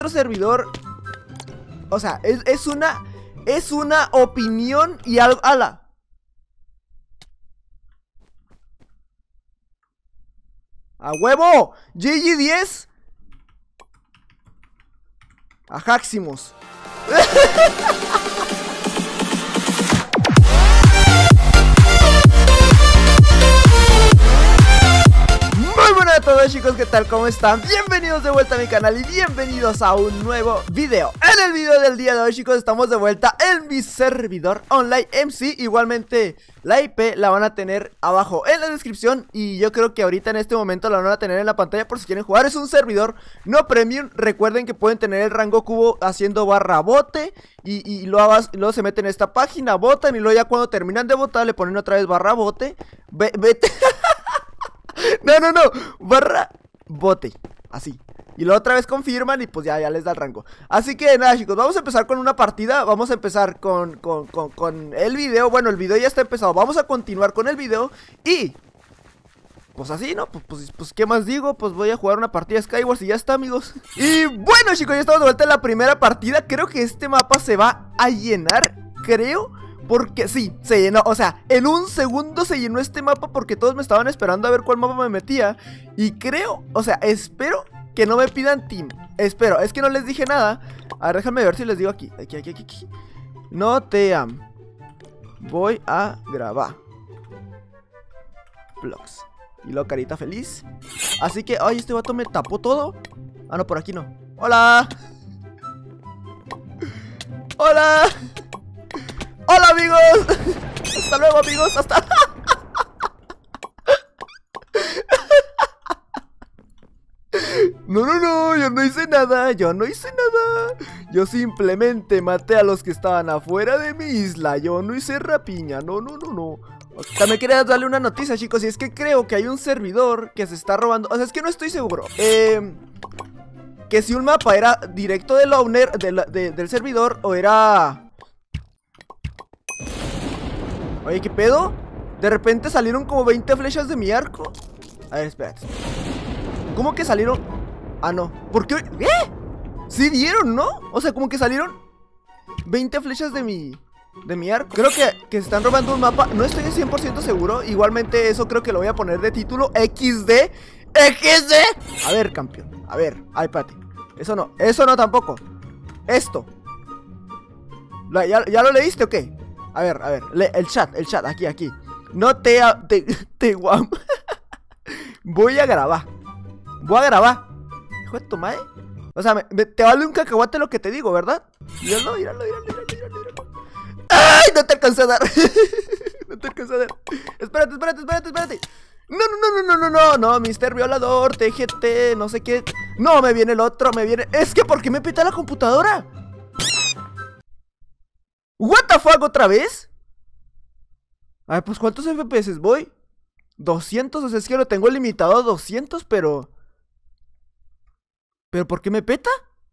otro servidor. O sea, es una opinión y algo. ¡Hala! ¡A huevo! GG10 a Haximus. Muy buenas a todos, chicos, ¿qué tal? ¿Cómo están? Bienvenidos de vuelta a mi canal y bienvenidos a un nuevo video. En el video del día de hoy, chicos, estamos de vuelta en mi servidor online MC. Igualmente la IP la van a tener abajo en la descripción y yo creo que ahorita en este momento la van a tener en la pantalla por si quieren jugar. Es un servidor no premium. Recuerden que pueden tener el rango cubo haciendo barra bote y luego se meten en esta página, votan y luego ya cuando terminan de votar le ponen otra vez barra bote. Vete. No, barra bote, así. Y luego otra vez confirman y pues ya les da el rango. Así que nada, chicos, vamos a empezar con una partida. Vamos a empezar con el video. Bueno, el video ya está empezado. Vamos a continuar con el video y pues así, ¿no? Pues ¿qué más digo? Pues voy a jugar una partida de Skywars y ya está, amigos. Y bueno, chicos, ya estamos de vuelta en la primera partida. Creo que este mapa se va a llenar, creo. Porque sí, se llenó, o sea, en un segundo se llenó este mapa porque todos me estaban esperando a ver cuál mapa me metía. Y creo, o sea, espero que no me pidan team. Espero, es que no les dije nada. A ver, déjame ver si les digo aquí. Aquí. No te am. Voy a grabar vlogs. Y luego carita feliz. Así que, ay, este vato me tapó todo. Ah, no, por aquí no. Hola. Hola. ¡Hola, amigos! ¡Hasta luego, amigos! ¡Hasta! No, yo no hice nada. Yo simplemente maté a los que estaban afuera de mi isla. Yo no hice rapiña. No. También quería darle una noticia, chicos. Y es que creo que hay un servidor que se está robando. O sea, es que no estoy seguro. Que si un mapa era directo del owner del servidor o era... Oye, ¿qué pedo? De repente salieron como 20 flechas de mi arco. A ver, espérate. ¿Cómo que salieron? Ah, no. ¿Por qué? ¿Qué? Sí dieron, ¿no? O sea, como que salieron 20 flechas de mi arco. Creo que se están robando un mapa. No estoy 100% seguro. Igualmente eso creo que lo voy a poner de título. XD. A ver, campeón. A ver. Ay, espérate. Eso no tampoco. Esto. ¿Ya lo leíste o qué? A ver, el chat, aquí. No te guam. Voy a grabar. Hijo de tu madre. O sea, te vale un cacahuate lo que te digo, ¿verdad? Míralo. ¡Ay! No te alcancé a dar. Espérate. No, Mr. Violador, TGT, no sé qué. No, me viene el otro, Es que, ¿por qué me peta la computadora? ¿What the fuck? ¿Otra vez? A ver, pues ¿cuántos FPS voy? 200, o sea, es que lo tengo limitado a 200, pero ¿por qué me peta?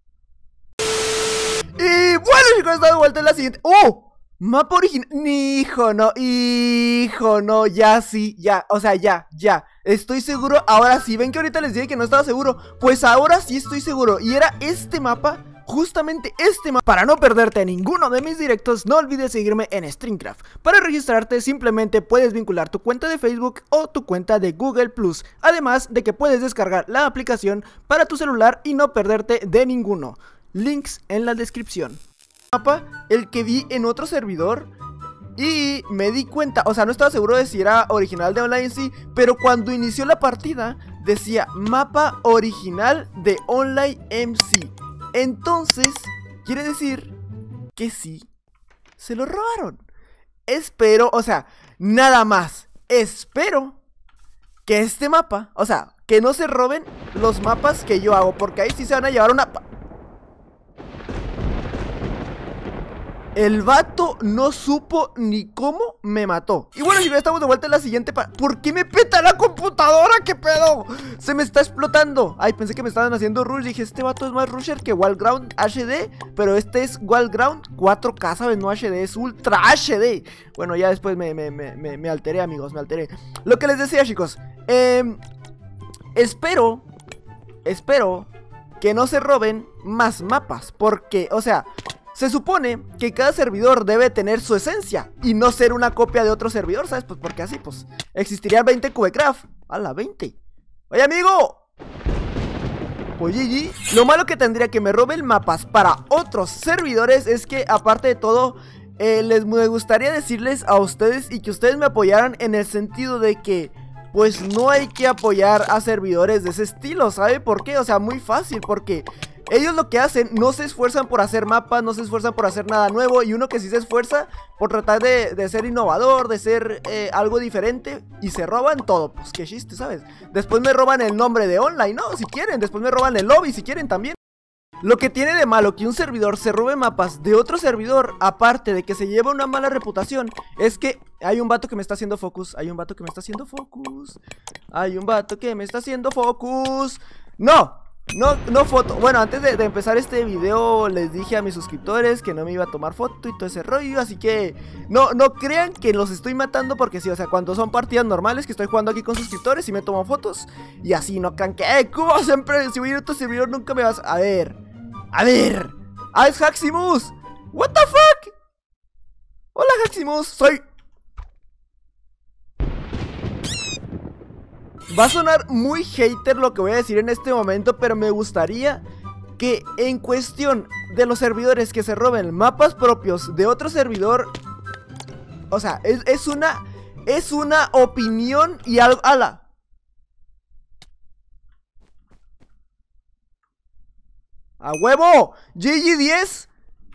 Y bueno, chicos, estamos de vuelta en la siguiente. ¡Oh! Mapa original. Hijo, no, ya sí, ya, o sea, ya. Estoy seguro, ahora sí. Ven que ahorita les dije que no estaba seguro. Pues ahora sí estoy seguro. Y era este mapa. Justamente este mapa. Para no perderte ninguno de mis directos, no olvides seguirme en Streamcraft. Para registrarte simplemente puedes vincular tu cuenta de Facebook o tu cuenta de Google Plus. Además de que puedes descargar la aplicación para tu celular y no perderte de ninguno. Links en la descripción. Mapa, el que vi en otro servidor y me di cuenta, o sea, no estaba seguro de si era original de Online sí, pero cuando inició la partida decía mapa original de Online MC. Entonces, quiere decir que sí, se lo robaron. Espero, o sea, nada más, espero que este mapa, o sea, que no se roben los mapas que yo hago, porque ahí sí se van a llevar una... El vato no supo ni cómo me mató. Y bueno, chicos, estamos de vuelta en la siguiente. ¿Por qué me peta la computadora? ¿Qué pedo? Se me está explotando. Ay, pensé que me estaban haciendo rush. Dije, este vato es más rusher que Wallground HD. Pero este es Wallground 4K, ¿sabes? No HD, es Ultra HD. Bueno, ya después me alteré, amigos, me alteré. Lo que les decía, chicos, espero que no se roben más mapas. Porque, o sea, se supone que cada servidor debe tener su esencia y no ser una copia de otro servidor, ¿sabes? Pues porque así, pues, existiría 20 Cubecraft. ¡A la 20! ¡Oye, amigo! Pues GG. Lo malo que tendría que me roben mapas para otros servidores es que, aparte de todo, me gustaría decirles a ustedes y que ustedes me apoyaran en el sentido de que, pues, no hay que apoyar a servidores de ese estilo, ¿sabe por qué? O sea, muy fácil, porque ellos lo que hacen, no se esfuerzan por hacer mapas, no se esfuerzan por hacer nada nuevo. Y uno que sí se esfuerza por tratar de ser innovador, de ser algo diferente, y se roban todo. Pues qué chiste, ¿sabes? Después me roban el nombre de online, ¿no? Si quieren, después me roban el lobby, si quieren también. Lo que tiene de malo que un servidor se robe mapas de otro servidor, aparte de que se lleva una mala reputación, es que hay un vato que me está haciendo focus. Hay un vato que me está haciendo focus. Hay un vato que me está haciendo focus. ¡No! No foto. Bueno, antes de empezar este video les dije a mis suscriptores que no me iba a tomar foto y todo ese rollo. Así que no crean que los estoy matando, porque sí, o sea, cuando son partidas normales que estoy jugando aquí con suscriptores y me tomo fotos. Y así, no crean que, ¿cómo siempre? Si voy a ir a tu servidor nunca me vas a ver. ¡Ah, es Haximus! ¿What the fuck? Hola, Haximus, soy... Va a sonar muy hater lo que voy a decir en este momento, pero me gustaría que en cuestión de los servidores que se roben mapas propios de otro servidor, o sea, es una opinión y algo... ¡Hala! ¡A huevo! GG10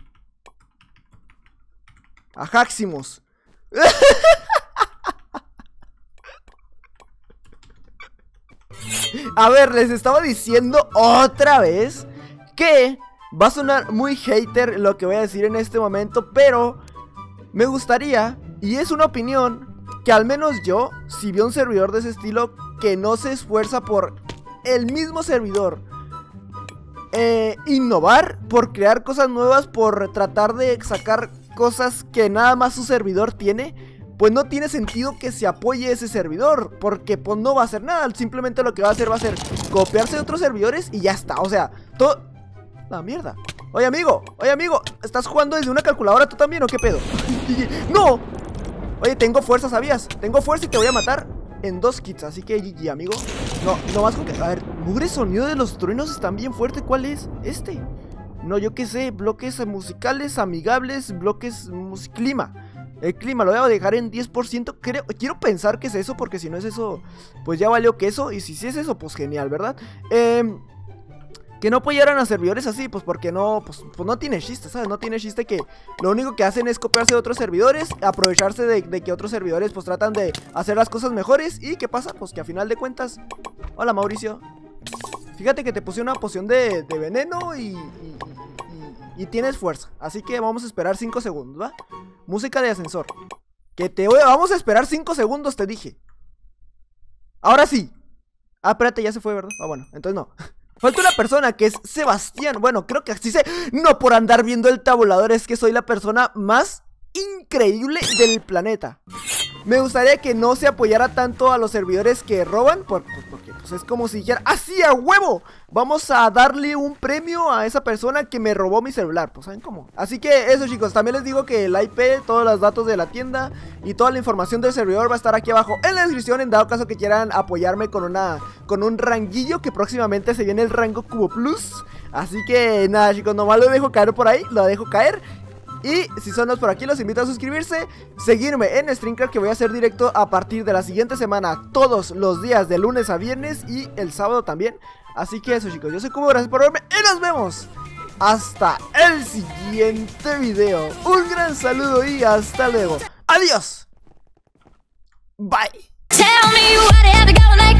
a Haximus. A ver, les estaba diciendo otra vez que va a sonar muy hater lo que voy a decir en este momento, pero me gustaría, y es una opinión, que al menos yo, si veo un servidor de ese estilo que no se esfuerza por el mismo servidor innovar, por crear cosas nuevas, por tratar de sacar cosas que nada más su servidor tiene, pues no tiene sentido que se apoye ese servidor, porque pues no va a hacer nada. Simplemente lo que va a hacer copiarse de otros servidores y ya está. O sea, todo... ¡La mierda! Oye, amigo, ¿estás jugando desde una calculadora tú también o qué pedo? ¡No! Oye, tengo fuerza, ¿sabías? Tengo fuerza y te voy a matar en 2 kits, así que GG, amigo. No más con que... A ver, mugre sonido de los truenos están bien fuerte. ¿Cuál es? Este. No, yo qué sé, bloques musicales amigables, bloques clima. El clima lo voy a dejar en 10%, quiero pensar que es eso, porque si no es eso, pues ya valió queso. Y si sí es eso, pues genial, ¿verdad? Que no apoyaran a servidores así, pues porque no, pues no tiene chiste, ¿sabes? No tiene chiste que lo único que hacen es copiarse de otros servidores, aprovecharse de que otros servidores pues tratan de hacer las cosas mejores. ¿Y qué pasa? Pues que a final de cuentas... Hola, Mauricio. Fíjate que te puse una poción de veneno y tienes fuerza. Así que vamos a esperar 5 segundos, ¿va? Música de ascensor. Vamos a esperar 5 segundos, te dije. Ahora sí. Ah, espérate, ya se fue, ¿verdad? Ah, bueno, entonces no. Falta una persona que es Sebastián. Bueno, creo que así no por andar viendo el tabulador, es que soy la persona más increíble del planeta. Me gustaría que no se apoyara tanto a los servidores que roban, porque pues es como si dijera, ¡así a huevo! Vamos a darle un premio a esa persona que me robó mi celular, pues ¿saben cómo? Así que eso, chicos, también les digo que el IP, todos los datos de la tienda y toda la información del servidor va a estar aquí abajo en la descripción, en dado caso que quieran apoyarme con un ranguillo, que próximamente se viene el rango Cubo Plus. Así que nada, chicos, nomás lo dejo caer por ahí, lo dejo caer. Y si son nuevos por aquí, los invito a suscribirse, seguirme en StreamCraft, que voy a hacer directo a partir de la siguiente semana, todos los días de lunes a viernes y el sábado también. Así que eso, chicos, yo soy Cubo, gracias por verme y nos vemos hasta el siguiente video. Un gran saludo y hasta luego. Adiós. Bye.